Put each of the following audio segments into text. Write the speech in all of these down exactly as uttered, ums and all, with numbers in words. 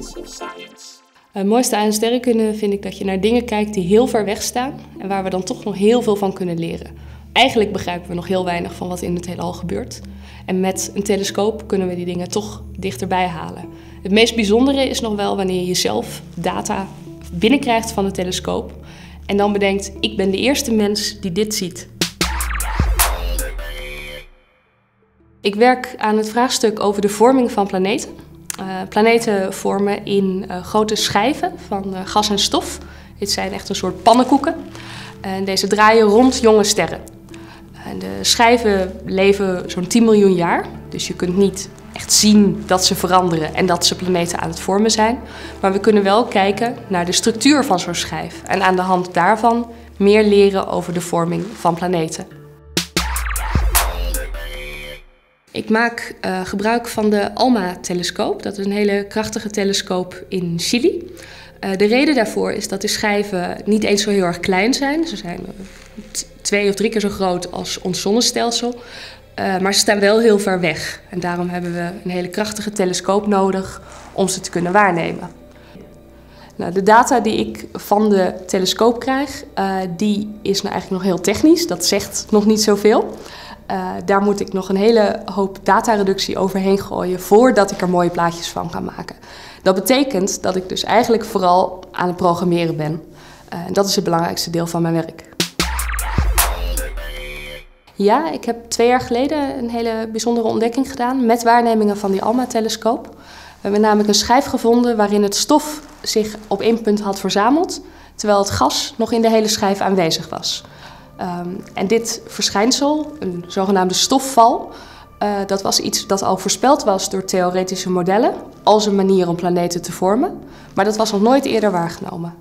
Het mooiste aan sterrenkunde vind ik dat je naar dingen kijkt die heel ver weg staan en waar we dan toch nog heel veel van kunnen leren. Eigenlijk begrijpen we nog heel weinig van wat in het heelal gebeurt. En met een telescoop kunnen we die dingen toch dichterbij halen. Het meest bijzondere is nog wel wanneer je zelf data binnenkrijgt van de telescoop en dan bedenkt, ik ben de eerste mens die dit ziet. Ik werk aan het vraagstuk over de vorming van planeten. Uh, planeten vormen in uh, grote schijven van uh, gas en stof. Dit zijn echt een soort pannenkoeken. En deze draaien rond jonge sterren. En de schijven leven zo'n tien miljoen jaar. Dus je kunt niet echt zien dat ze veranderen en dat ze planeten aan het vormen zijn. Maar we kunnen wel kijken naar de structuur van zo'n schijf. En aan de hand daarvan meer leren over de vorming van planeten. Ik maak uh, gebruik van de ALMA-telescoop. Dat is een hele krachtige telescoop in Chili. Uh, de reden daarvoor is dat de schijven niet eens zo heel erg klein zijn. Ze zijn uh, twee of drie keer zo groot als ons zonnestelsel. Uh, maar ze staan wel heel ver weg. En daarom hebben we een hele krachtige telescoop nodig om ze te kunnen waarnemen. Nou, de data die ik van de telescoop krijg, uh, die is nou eigenlijk nog heel technisch. Dat zegt nog niet zoveel. Uh, daar moet ik nog een hele hoop datareductie overheen gooien voordat ik er mooie plaatjes van ga maken. Dat betekent dat ik dus eigenlijk vooral aan het programmeren ben. Uh, en dat is het belangrijkste deel van mijn werk. Ja, ik heb twee jaar geleden een hele bijzondere ontdekking gedaan met waarnemingen van die ALMA-telescoop. We hebben namelijk een schijf gevonden waarin het stof zich op één punt had verzameld, terwijl het gas nog in de hele schijf aanwezig was. Um, en dit verschijnsel, een zogenaamde stofval, uh, dat was iets dat al voorspeld was door theoretische modellen als een manier om planeten te vormen, maar dat was nog nooit eerder waargenomen.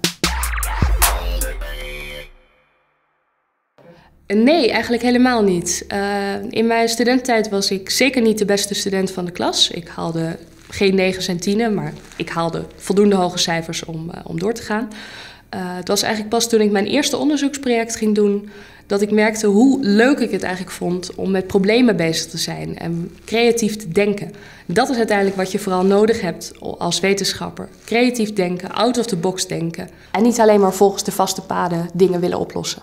Nee, eigenlijk helemaal niet. Uh, in mijn studententijd was ik zeker niet de beste student van de klas. Ik haalde geen negens en tienen, maar ik haalde voldoende hoge cijfers om, uh, om door te gaan. Uh, het was eigenlijk pas toen ik mijn eerste onderzoeksproject ging doen dat ik merkte hoe leuk ik het eigenlijk vond om met problemen bezig te zijn en creatief te denken. Dat is uiteindelijk wat je vooral nodig hebt als wetenschapper. Creatief denken, out of the box denken. En niet alleen maar volgens de vaste paden dingen willen oplossen.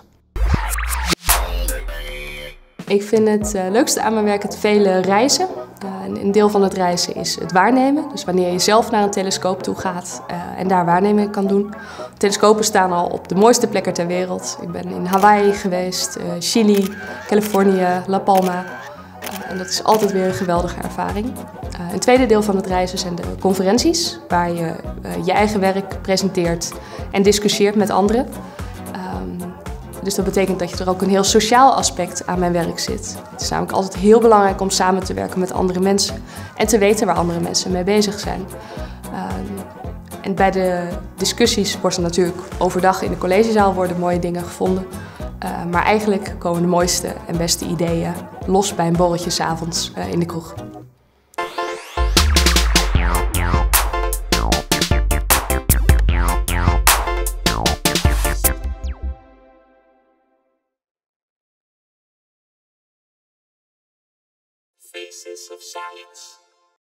Ik vind het uh, leukste aan mijn werk het vele reizen. Uh, een deel van het reizen is het waarnemen. Dus wanneer je zelf naar een telescoop toe gaat uh, en daar waarnemingen kan doen. Telescopen staan al op de mooiste plekken ter wereld. Ik ben in Hawaii geweest, uh, Chili, Californië, La Palma. Uh, en dat is altijd weer een geweldige ervaring. Uh, een tweede deel van het reizen zijn de conferenties, waar je uh, je eigen werk presenteert en discussieert met anderen. Dus dat betekent dat je er ook een heel sociaal aspect aan mijn werk zit. Het is namelijk altijd heel belangrijk om samen te werken met andere mensen en te weten waar andere mensen mee bezig zijn. Uh, en bij de discussies wordt er natuurlijk overdag in de collegezaal worden mooie dingen gevonden. Uh, maar eigenlijk komen de mooiste en beste ideeën los bij een borreltje 's avonds uh, in de kroeg. Faces of Science.